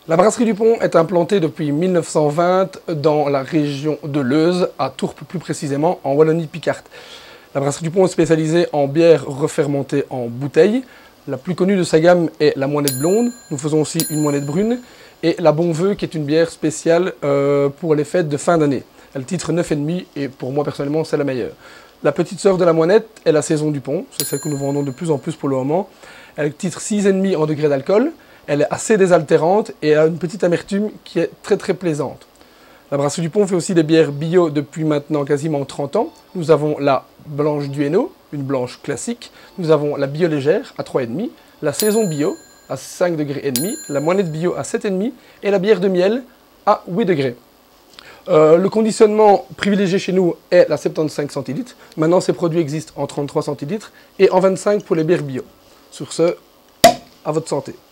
La brasserie du Pont est implantée depuis 1920 dans la région de Leuze, à Tourpes plus précisément, en Wallonie-Picarde. La brasserie du Pont est spécialisée en bière refermentée en bouteille. La plus connue de sa gamme est la Moinette blonde. Nous faisons aussi une Moinette brune et la Bon Vœu qui est une bière spéciale pour les fêtes de fin d'année. Elle titre 9,5 et pour moi personnellement c'est la meilleure. La petite sœur de la Moinette est la Saison du Pont, c'est celle que nous vendons de plus en plus pour le moment. Elle titre 6,5 en degrés d'alcool. Elle est assez désaltérante et a une petite amertume qui est très plaisante. La brasserie du Pont fait aussi des bières bio depuis maintenant quasiment 30 ans. Nous avons la blanche du Hainaut, une blanche classique. Nous avons la bio légère à 3,5, la saison bio à 5,5 degrés, la moinette bio à 7,5 et la bière de miel à 8 degrés. Le conditionnement privilégié chez nous est la 75 centilitres. Maintenant, ces produits existent en 33 centilitres et en 25 pour les bières bio. Sur ce, à votre santé.